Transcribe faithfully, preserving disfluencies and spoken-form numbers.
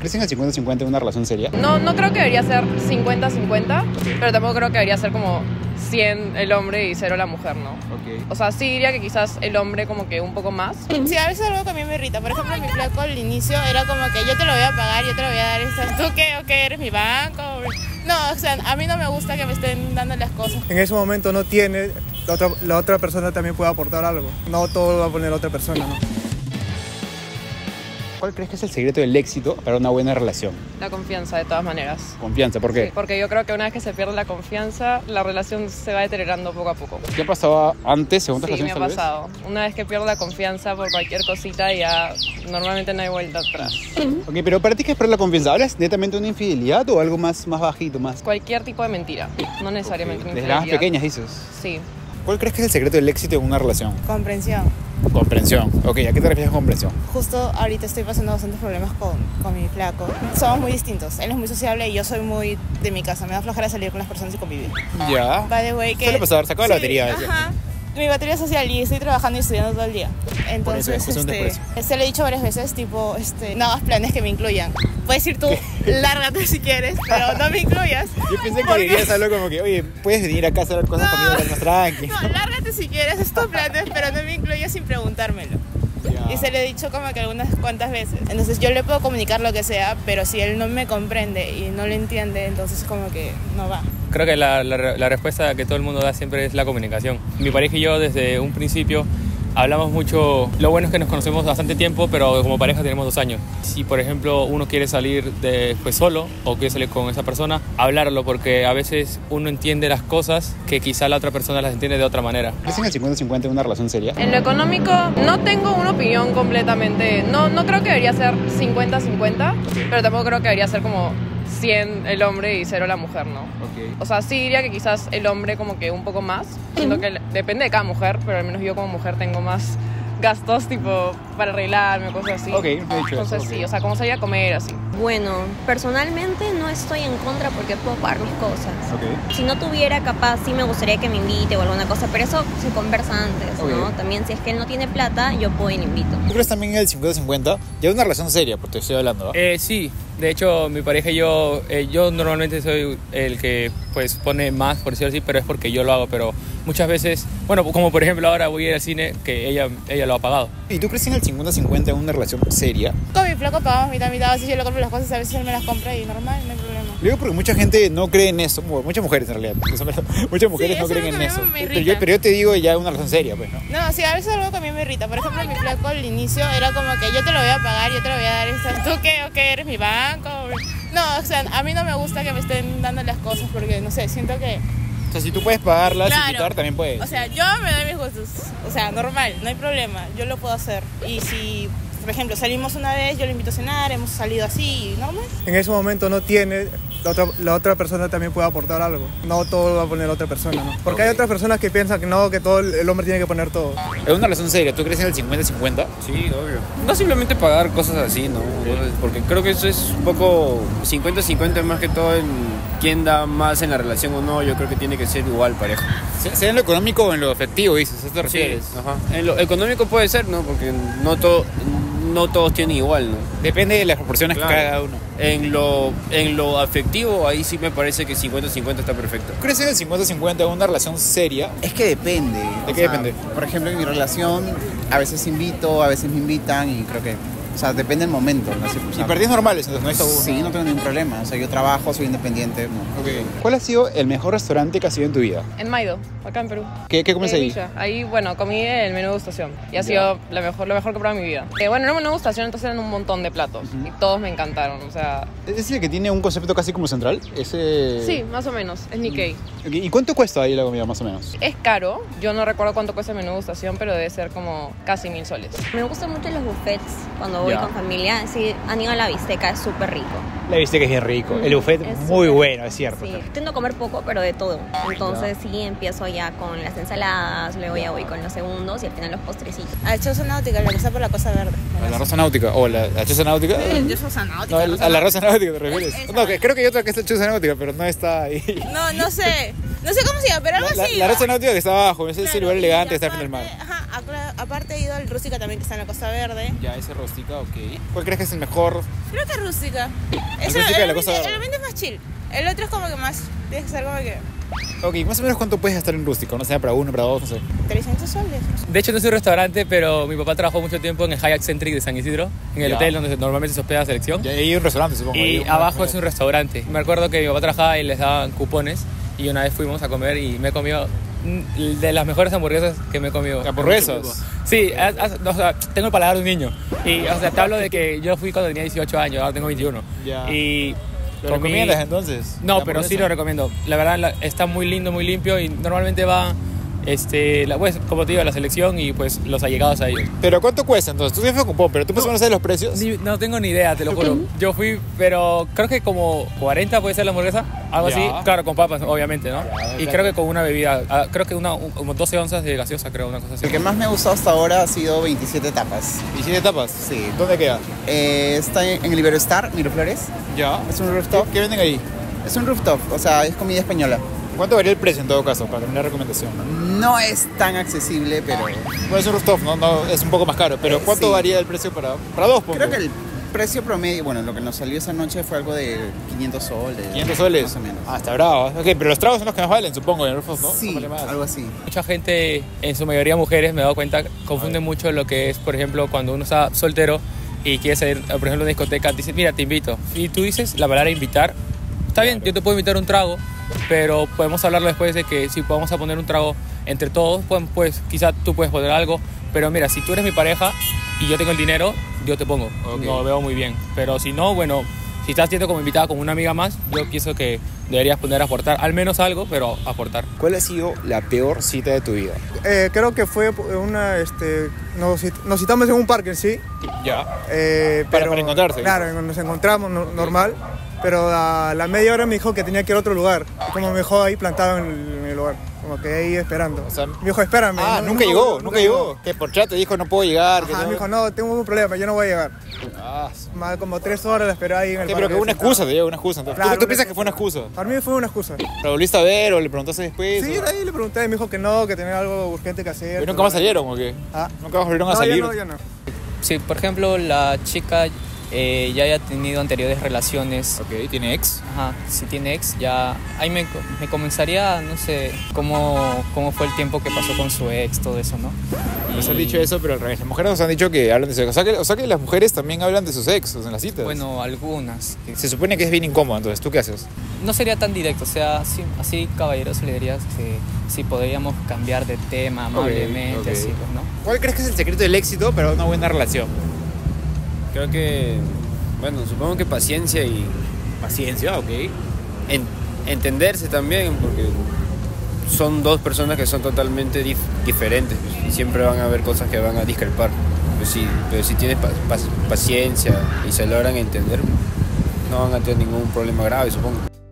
¿Crees en el cincuenta cincuenta en una relación seria? No, no creo que debería ser cincuenta cincuenta, pero tampoco creo que debería ser como cien el hombre y cero la mujer, ¿no? Okay. O sea, sí diría que quizás el hombre como que un poco más. Sí, a veces algo que a mí me irrita. Por ejemplo, mi flaco al inicio era como que yo te lo voy a pagar, yo te lo voy a dar. ¿Tú qué? ¿O qué? ¿Eres mi banco? No, o sea, a mí no me gusta que me estén dando las cosas. En ese momento no tiene, la otra, la otra persona también puede aportar algo. No todo lo va a poner la otra persona, ¿no? ¿Cuál crees que es el secreto del éxito para una buena relación? La confianza, de todas maneras. Confianza, ¿por qué? Sí, porque yo creo que una vez que se pierde la confianza, la relación se va deteriorando poco a poco. ¿Qué pasaba antes, según tus Sí, me relaciones, ha tal vez? pasado. Una vez que pierdo la confianza por cualquier cosita, ya normalmente no hay vuelta atrás. Ok, pero ¿para ti qué es perder la confianza? ¿Hablas netamente de una infidelidad o algo más, más bajito, más? Cualquier tipo de mentira, no necesariamente una Desde las más infidelidad. pequeñas, dices. Sí. ¿Cuál crees que es el secreto del éxito en una relación? Comprensión. Comprensión. Ok, ¿a qué te refieres con comprensión? Justo ahorita estoy pasando bastantes problemas con, con mi flaco. Somos muy distintos. Él es muy sociable y yo soy muy de mi casa. Me da flojera salir con las personas y convivir. Ya. By the way, que... Suele pasar, se acaba la Sí, batería. decía. Ajá. Mi batería es social y estoy trabajando y estudiando todo el día. Entonces, Por eso, es un este, desprecio. se lo he dicho varias veces, tipo, este, no hagas planes que me incluyan. Puedes ir tú, lárgate si quieres, pero no me incluyas. Yo pensé que Porque- dirías algo como que, oye, puedes venir acá a hacer cosas No. conmigo más tranqui. No, lárgate si quieres, es tus planes, pero no me incluyas sin preguntármelo. Ya. Y se lo he dicho como que algunas cuantas veces. Entonces yo le puedo comunicar lo que sea, pero si él no me comprende y no lo entiende, entonces como que no va. Creo que la, la, la respuesta que todo el mundo da siempre es la comunicación. Mi pareja y yo desde un principio hablamos mucho. Lo bueno es que nos conocemos bastante tiempo, pero como pareja tenemos dos años. Si por ejemplo uno quiere salir de, pues, solo o quiere salir con esa persona, hablarlo, porque a veces uno entiende las cosas que quizá la otra persona las entiende de otra manera. ¿Crees en el cincuenta cincuenta en una relación seria? En lo económico no tengo una opinión completamente, no, no creo que debería ser cincuenta cincuenta, pero tampoco creo que debería ser como cien el hombre y cero la mujer, ¿no? Ok. O sea, sí diría que quizás el hombre como que un poco más, siento que depende de cada mujer, pero al menos yo como mujer tengo más gastos tipo para arreglarme, cosas así. Ok, no he dicho eso, Entonces ok. sí, o sea, como salir a comer, así. Bueno, personalmente no estoy en contra porque puedo pagar mis cosas. Ok. Si no tuviera, capaz sí me gustaría que me invite o alguna cosa, pero eso se conversa antes, ¿no? Ok. También si es que él no tiene plata, yo puedo y le invito. ¿Tú crees también en el cincuenta cincuenta? Ya es una relación seria, porque te estoy hablando, ¿va? Eh, sí, de hecho mi pareja y yo, eh, yo normalmente soy el que pues pone más, por decirlo así, pero es porque yo lo hago, pero muchas veces, bueno, como por ejemplo ahora voy a ir al cine, que ella, ella lo ha pagado. ¿Y tú crees en el cincuenta cincuenta en una relación seria? Con mi flaco pagamos mitad mitad, a veces yo le compro las cosas, a veces él me las compra y normal, no hay problema. Lo digo porque mucha gente no cree en eso, bueno, muchas mujeres en realidad, porque son verdad, muchas mujeres Sí, no eso creen es en lo que eso. a mí me Pero irrita. yo, pero yo te digo ya una relación seria, pues, ¿no? No, sí, a veces algo que a mí me irrita. Por ejemplo, mi flaco al inicio era como que yo te lo voy a pagar, yo te lo voy a dar. ¿Tú qué? ¿O qué? ¿Eres mi banco? No, o sea, a mí no me gusta que me estén dando las cosas porque, no sé, siento que... O sea, si tú puedes pagarlas Claro. y invitar, también puedes. O sea, yo me doy mis gustos. O sea, normal, no hay problema. Yo lo puedo hacer. Y si, por ejemplo, salimos una vez, yo lo invito a cenar, hemos salido así, normal. En ese momento no tiene, la otra, la otra persona también puede aportar algo. No todo lo va a poner la otra persona, ¿no? Porque hay otras personas que piensan que no, que todo el el hombre tiene que poner todo. En una relación seria, ¿tú crees en el cincuenta cincuenta? Sí, obvio. No simplemente pagar cosas así, ¿no? Porque creo que eso es un poco cincuenta cincuenta más que todo en quién da más en la relación o no. Yo creo que tiene que ser igual, parejo. ¿Sea en lo económico o en lo afectivo, dices? ¿A eso te Sí, refieres? ajá. En lo económico puede ser, ¿no? Porque no, todo, no todos tienen igual, ¿no? Depende de las proporciones Claro. que cada uno. En lo, en lo afectivo, ahí sí me parece que cincuenta cincuenta está perfecto. ¿Tú crees en el cincuenta cincuenta en una relación seria? Es que depende. ¿De o qué sea, depende? Por ejemplo, en mi relación a veces invito, a veces me invitan y creo que, o sea, depende del momento. ¿no? Si, o Y sea, partidas normales, entonces no hay tabú. Sí, no tengo ningún problema. O sea, yo trabajo, soy independiente. ¿no? Ok. ¿Cuál ha sido el mejor restaurante que has ido en tu vida? En Maido, acá en Perú. ¿Qué, qué comes Eh, ahí? Villa. Ahí, bueno, comí el menú degustación y ha Ya. sido la mejor, lo mejor que he probado en mi vida. Eh, bueno, era un menú degustación, entonces eran un montón de platos y todos me encantaron, o sea... ¿Es el que tiene un concepto casi como central? Ese... Sí, más o menos, es Nikkei. Ok, ¿y cuánto cuesta ahí la comida, más o menos? Es caro, yo no recuerdo cuánto cuesta el menú degustación, pero debe ser como casi mil soles. Me gustan mucho los buffets cuando voy Ya. con familia. Sí, han ido a la bisteca, es súper rico. La viste que es bien rico. El Mm, buffet es muy súper- bueno, es cierto. Sí, intento comer poco, pero de todo. Entonces sí, empiezo ya con las ensaladas, luego ya voy con los segundos y al final los postrecitos. A Choza Náutica, la que está por la Cosa Verde. ¿A la rosa náutica? ¿O la, la chuza náutica? Yo soy náutica. No, el- a la rosa náutica te refieres. Esa. No, que creo que hay otra que es la chuza náutica, pero no está ahí. No, no sé. No sé cómo se llama, pero algo La, así. la va. rosa náutica que está abajo, ese es el Claro, lugar y elegante que está al fin del aparte, mar. Ajá, acá- aparte he ido al Rústica también, que está en la Costa Verde. Ya, ese rústica, ok. ¿Cuál crees que es el mejor? Creo que Rústica. El Eso, Rústica de el, la Costa ambiente, Verde. el ambiente es más chill. El otro es como que más, tienes que ser como que Ok, más o menos cuánto puedes gastar en rústico, no sé, para uno, para dos, no sé. trescientos soles. No sé. De hecho, no es un restaurante, pero mi papá trabajó mucho tiempo en el Hyatt Centric de San Isidro, en el Ya. hotel donde se- normalmente se hospeda la selección. Y ahí hay un restaurante, supongo. Y ahí, abajo es un restaurante. Me acuerdo que mi papá trabajaba y les daban cupones. Y una vez fuimos a comer y me he comido mm, de las mejores hamburguesas que me he comido. ¿Hamburguesas? Sí, as- as- o sea, tengo el paladar de un niño. Y o sea, te hablo de que yo fui cuando tenía dieciocho años, ahora tengo veintiuno. Ya. Y ¿Lo comí- recomiendas entonces? No, ¿La pero sí hamburguesa? lo recomiendo. La verdad la- está muy lindo, muy limpio y normalmente va, este, la, pues, como te digo, la selección y pues los allegados a ellos. ¿Pero cuánto cuesta entonces? Tú siempre fue cupón, pero tú más o menos sabes los precios. Ni- no tengo ni idea, te lo juro. Yo fui, pero creo que como cuarenta puede ser la hamburguesa, algo Ya. así. Claro, con papas, obviamente, ¿no? Ya, y claro. creo que con una bebida, ah, creo que una, un- como doce onzas de gaseosa, creo, una cosa así. El que más me ha gustado hasta ahora ha sido veintisiete tapas. ¿Y siete tapas? Sí. ¿Dónde queda? Eh, está en el Iberostar, Miraflores. Ya. Es un rooftop. ¿Qué venden ahí? Es un rooftop, o sea, es comida española. ¿Cuánto varía el precio en todo caso, para tener la recomendación? No es tan accesible, pero Bueno, es un rooftop, ¿no? No, es un poco más caro, pero ¿cuánto Sí. varía el precio para, para dos? pongo? creo que el precio promedio, bueno, lo que nos salió esa noche fue algo de quinientos soles. ¿quinientos soles? Más o menos. Ah, está bravo. Ok, pero los tragos son los que más valen, supongo, en el rooftop, ¿no? Sí, No vale más. algo así. Mucha gente, en su mayoría mujeres, me he dado cuenta, confunden mucho lo que es, por ejemplo, cuando uno está soltero y quiere salir, por ejemplo, a una discoteca, te dicen, mira, te invito. Y tú dices la palabra invitar. Está bien, yo te puedo invitar un trago, pero podemos hablarlo después de que si vamos a poner un trago entre todos, pues, pues quizá tú puedes poner algo. Pero mira, si tú eres mi pareja y yo tengo el dinero, yo te pongo. Ok. No lo veo muy bien. Pero si no, bueno, si estás yendo como invitada con una amiga más, yo pienso que deberías poner a aportar al menos algo, pero aportar. ¿Cuál ha sido la peor cita de tu vida? Eh, creo que fue una, este, nos, cit- nos citamos en un parque en sí. Ya. eh, Para- pero- para encontrarse. Claro, nos encontramos no- normal, pero a la media hora me dijo que tenía que ir a otro lugar. Y como me dejó ahí plantado en el, en el lugar, como que ahí esperando. O sea, me dijo, espérame. Ah, no- nunca no- llegó, nunca llegó. Que por chat te dijo no puedo llegar. que Ajá, no- me dijo, no, tengo un problema, yo no voy a llegar. Ah, Más como tres horas la esperé ahí en el sí, parque. pero que fue una sentado. excusa, te digo, una excusa. Entonces, Claro, ¿Tú, tú una piensas que fue una excusa? Para mí fue una excusa. ¿Lo volviste a ver o le preguntaste después? Sí, o- de ahí le pregunté y me dijo que no, que tenía algo urgente que hacer. ¿Y nunca más salieron o qué? Ah. ¿Nunca más volvieron a No, ya salir? no, ya no. Si, por ejemplo, la chica eh, ya haya tenido anteriores relaciones, Ok, ¿tiene ex? ajá, si tiene ex, ya ahí me, co- me comenzaría, no sé, cómo, cómo fue el tiempo que pasó con su ex, todo eso, ¿no? Nos han Y, dicho eso, pero al revés. Las mujeres nos han dicho que hablan de su ex. O sea que, o sea que las mujeres también hablan de sus ex en las citas. Bueno, algunas. que- Se supone que es bien incómodo, entonces, ¿tú qué haces? No sería tan directo, o sea, así, así caballeroso le dirías que si podríamos cambiar de tema amablemente, ok. así, pues, ¿no? ¿Cuál crees que es el secreto del éxito para una buena relación? Creo que, bueno, supongo que paciencia y Paciencia, ok. en- entenderse también, porque son dos personas que son totalmente dif- diferentes pues, y siempre van a haber cosas que van a discrepar. Pues sí, pero si tienes pa- pa- paciencia y se logran entender, no van a tener ningún problema grave, supongo.